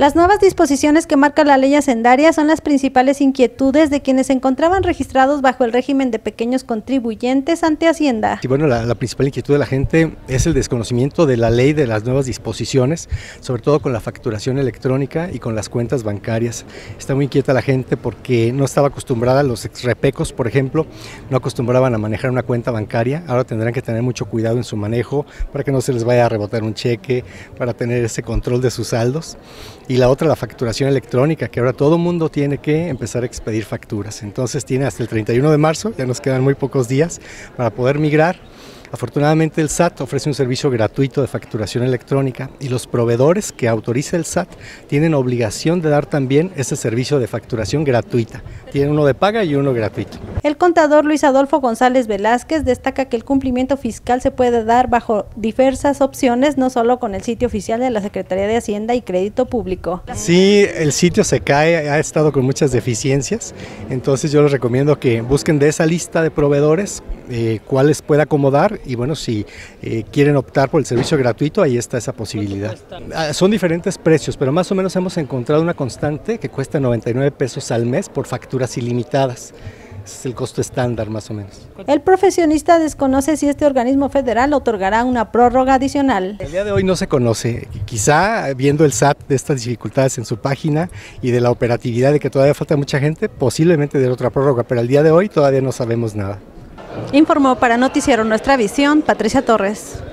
Las nuevas disposiciones que marca la ley hacendaria son las principales inquietudes de quienes se encontraban registrados bajo el régimen de pequeños contribuyentes ante Hacienda. Y bueno, la principal inquietud de la gente es el desconocimiento de la ley, de las nuevas disposiciones, sobre todo con la facturación electrónica y con las cuentas bancarias. Está muy inquieta la gente porque no estaba acostumbrada, los exrepecos, por ejemplo, no acostumbraban a manejar una cuenta bancaria. Ahora tendrán que tener mucho cuidado en su manejo para que no se les vaya a rebotar un cheque, para tener ese control de sus saldos. Y la otra, la facturación electrónica, que ahora todo el mundo tiene que empezar a expedir facturas. Entonces tiene hasta el 31 de marzo, ya nos quedan muy pocos días para poder migrar. Afortunadamente el SAT ofrece un servicio gratuito de facturación electrónica y los proveedores que autoriza el SAT tienen obligación de dar también ese servicio de facturación gratuita. Tienen uno de paga y uno gratuito. El contador Luis Adolfo González Velázquez destaca que el cumplimiento fiscal se puede dar bajo diversas opciones, no solo con el sitio oficial de la Secretaría de Hacienda y Crédito Público. Sí, el sitio se cae, ha estado con muchas deficiencias, entonces yo les recomiendo que busquen de esa lista de proveedores cuáles pueda acomodar y bueno, si quieren optar por el servicio gratuito, ahí está esa posibilidad. Son diferentes precios, pero más o menos hemos encontrado una constante que cuesta 99 pesos al mes por facturas ilimitadas. Ese es el costo estándar más o menos. El profesionista desconoce si este organismo federal otorgará una prórroga adicional. El día de hoy no se conoce, quizá viendo el SAT de estas dificultades en su página y de la operatividad de que todavía falta mucha gente, posiblemente de otra prórroga, pero al día de hoy todavía no sabemos nada. Informó para Noticiero Nuestra Visión, Patricia Torres.